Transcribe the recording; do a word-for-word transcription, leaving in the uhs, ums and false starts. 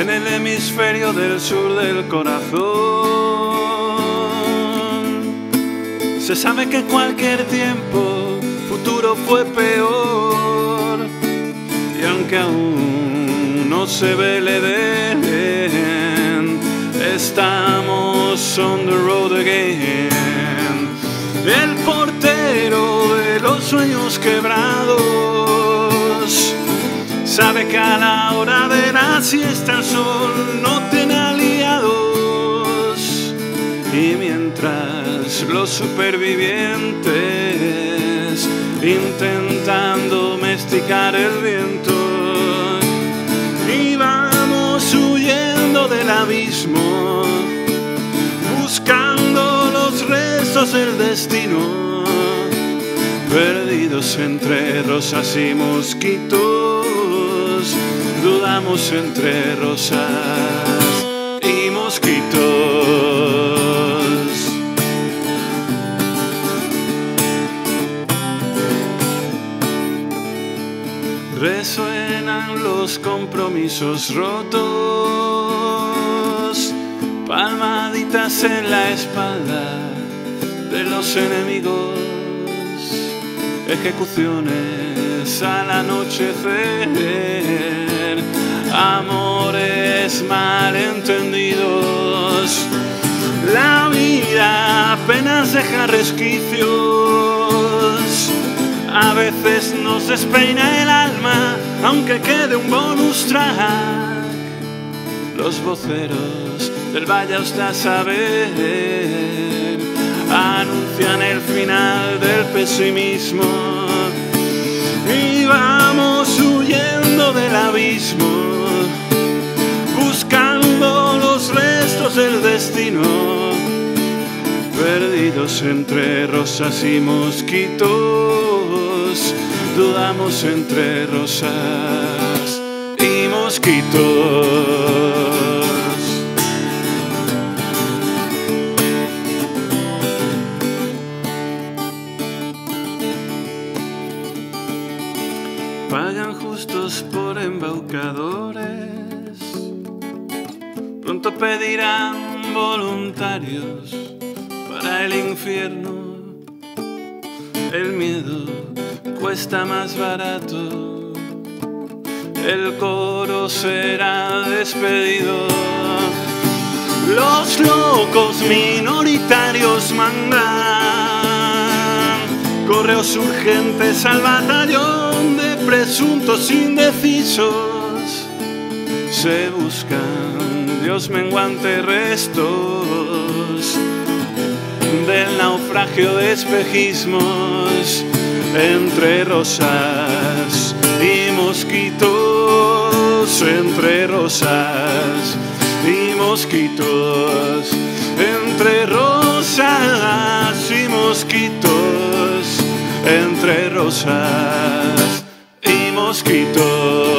en el hemisferio del sur del corazón. Se sabe que cualquier tiempo futuro fue peor, y aunque aún no se ve el Edén, estamos on the road again. El portero de los sueños quebrados sabe que a la hora de la siesta el sol no tiene aliados, y mientras los supervivientes intentan domesticar el viento, y vamos huyendo del abismo, buscando los restos del destino, perdidos entre rosas y mosquitos, dudamos entre rosas y mosquitos. Resuenan los compromisos rotos, palmaditas en la espalda de los enemigos, ejecuciones al anochecer, amores malentendidos. La vida apenas deja resquicios, a veces nos despeina el alma, aunque quede un bonus track. Los voceros del vaya usted a saber anuncian el final del pesimismo, y vamos huyendo del abismo, buscando los restos del destino, perdidos entre rosas y mosquitos, dudamos entre rosas y mosquitos. Pagan justos por embaucadores, pronto pedirán voluntarios para el infierno. El miedo cuesta más barato, el coro será despedido. Los locos minoritarios mandan correos urgentes al batallón de presuntos indecisos. Se buscan Dios menguante restos del naufragio de espejismos, entre rosas y mosquitos, entre rosas y mosquitos, entre rosas y mosquitos, entre rosas y mosquitos.